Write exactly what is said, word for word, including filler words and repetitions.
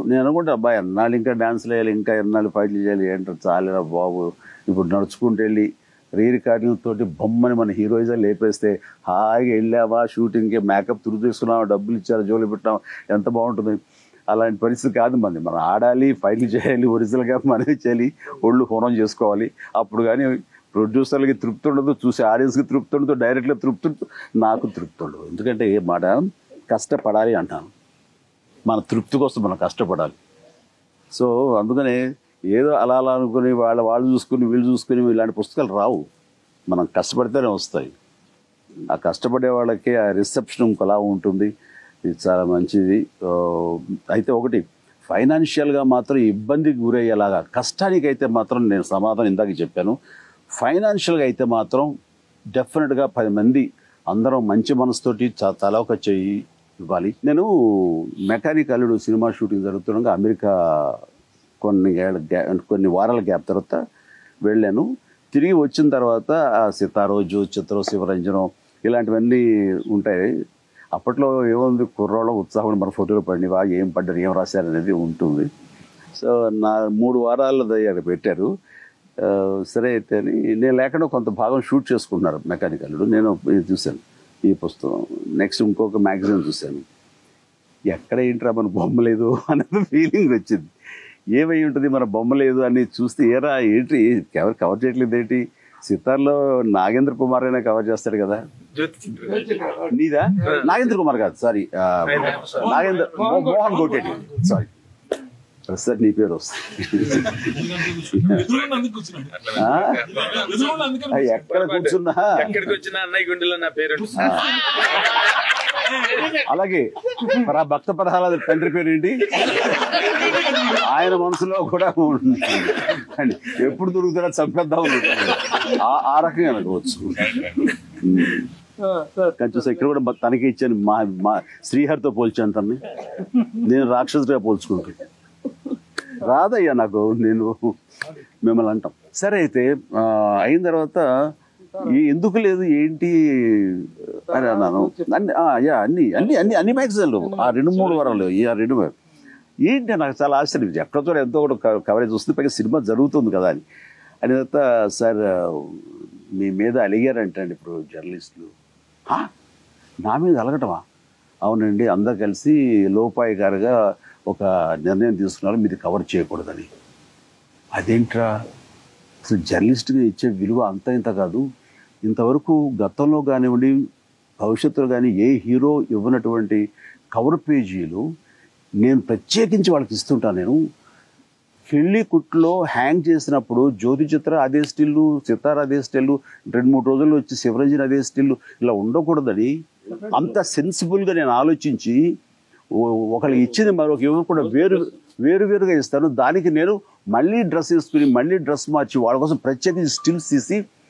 నేను అనుకుంటా అబ్బాయి ఎన్నాళ్ళు ఇంకా డాన్స్లు వేయాలి, ఇంకా ఎన్నాళ్ళు ఫైట్లు చేయాలి ఏంటో చాలేరా బాబు. ఇప్పుడు నడుచుకుంటూ వెళ్ళి రీ రికార్డింగ్ తోటి బొమ్మని మన హీరోయిజం లేపేస్తే హాయిగా వెళ్ళావా షూటింగ్కి, మేకప్ తురు తీసుకున్నావా, డబ్బులు ఇచ్చారా, జోలి పెట్టావా, ఎంత బాగుంటుంది. అలాంటి పరిస్థితి కాదు మంది. మనం ఆడాలి, ఫైట్లు చేయాలి, ఒరిజినల్గా మనమే చేయాలి, ఒళ్ళు హోనం చేసుకోవాలి. అప్పుడు కానీ ప్రొడ్యూసర్లకి తృప్తి ఉండదు, చూసి ఆడియన్స్కి తృప్తి ఉండదు, డైరెక్ట్గా తృప్తి ఉండదు, నాకు తృప్తి ఉండదు. ఎందుకంటే ఏ మాట కష్టపడాలి అంటాను, మన తృప్తి కోసం మనం కష్టపడాలి. సో అందుకనే ఏదో అలా అలా అనుకుని వాళ్ళ వాళ్ళు చూసుకుని వీళ్ళు చూసుకుని ఇలాంటి పుస్తకాలు రావు, మనం కష్టపడితేనే వస్తాయి. ఆ కష్టపడే వాళ్ళకి ఆ రిసెప్షన్ ఇంకోలా ఉంటుంది, ఇది చాలా మంచిది. అయితే ఒకటి ఫైనాన్షియల్గా మాత్రం ఇబ్బందికి గురయ్యేలాగా, కష్టానికి అయితే మాత్రం నేను సమాధానం ఇందాక చెప్పాను. ఫైనాన్షియల్గా అయితే మాత్రం డెఫినెట్గా పది మంది అందరం మంచి మనసుతోటి తల ఒక చెయ్యి ఇవ్వాలి. నేను మెకానిక్ అల్లుడు సినిమా షూటింగ్ జరుగుతుండగా అమెరికా కొన్ని కొన్ని వారాల గ్యాప్ తర్వాత వెళ్ళాను. తిరిగి వచ్చిన తర్వాత ఆ సితారోజు, చిత్రం, శివరంజనం ఇలాంటివన్నీ ఉంటాయి. అప్పట్లో ఏముంది, కుర్రోళ్ళ ఉత్సాహం, మన ఫోటోలు పడినవా, ఏం పడ్డారు, ఏం రాశారు అనేది ఉంటుంది. సో నా మూడు వారాలు అక్కడ పెట్టారు. సరే అయితే అని నేను లేకుండా కొంత భాగం షూట్ చేసుకుంటున్నారు మెకానిక్ అల్లుడు. నేను చూశాను ఈ పుస్తకం. నెక్స్ట్ ఇంకొక మ్యాగజైన్ చూశాను. ఎక్కడ ఏంట్రా మన బొమ్మ లేదు అనేది ఫీలింగ్ వచ్చింది. ఏమై ఉంటుంది మన బొమ్మ లేదు అని చూస్తే ఏరా ఏంటి ఎవరు కవర్ చేయట్లేదు ఏంటి, సితార్లో నాగేంద్ర కుమార్ అయినా కవర్ చేస్తాడు కదా. నీదా నాగేంద్ర కుమార్ కాదు, sorry Nagendra Mohan Koteti, sorry sir నీ పేరు వస్తుంది. ఎక్కడ కూర్చున్నా అలాగే ఆ భక్త ప్రహ్లాద తండ్రి పేరు ఏంటి, ఆయన మనసులో కూడా ఉంటుంది, ఎప్పుడు దొరుకుతాడో చంపేద్దాం ఆ రకంగా అనుకోవచ్చు. చూసా ఇక్కడ కూడా తనకి ఇచ్చాను, మా మా శ్రీహరితో పోల్చాను తనని, నేను రాక్షసుడిగా పోల్చుకుంటాను. రాదయ్యా నాకు, నేను మిమ్మల్ని అంటాం. సరే అయితే అయిన తర్వాత ఎందుకు లేదు ఏంటి అని అన్నాను. అన్ని యా అన్ని అన్ని అన్ని అన్ని మ్యాగజైన్లు ఆ రెండు మూడు వారాలు ఆ రెండు ఏంటి నాకు చాలా ఆశ్చర్యం. ఎక్కడతో ఎంతో కూడా కవరేజ్ వస్తుంది, పైగా సినిమా జరుగుతుంది కదా అని. అని తర్వాత సార్ మీ మీద అలిగారంటండి ఇప్పుడు జర్నలిస్టులు. నా మీద అలగటమా? అవునండి, అందరు కలిసి లోపాయికారుగా ఒక నిర్ణయం తీసుకున్నారు మీది కవర్ చేయకూడదని. అదేంట్రా, అసలు జర్నలిస్ట్గా ఇచ్చే విలువ అంత ఇంత కాదు. ఇంతవరకు గతంలో కానివ్వండి భవిష్యత్తులో కానీ ఏ హీరో ఇవ్వనటువంటి కవర్ పేజీలు నేను ప్రత్యేకించి వాళ్ళకి ఇస్తుంటాను. నేను పెళ్లి కుట్లో హ్యాంగ్ చేసినప్పుడు జ్యోతి చిత్ర అదే స్టిల్లు, సితార్ అదే స్టిల్లు, రెండు మూడు రోజుల్లో వచ్చి శివరంజన్ అదే స్టిల్లు, ఇలా ఉండకూడదని అంత సెన్సిబుల్గా నేను ఆలోచించి ఒకరికి ఇచ్చింది మరొక ఇవ్వకుండా వేరు వేరు వేరుగా ఇస్తాను. దానికి నేను మళ్ళీ డ్రెస్ వేసుకుని మళ్ళీ డ్రెస్ మార్చి వాళ్ళ కోసం ప్రత్యేకించి స్టిల్స్ తీసి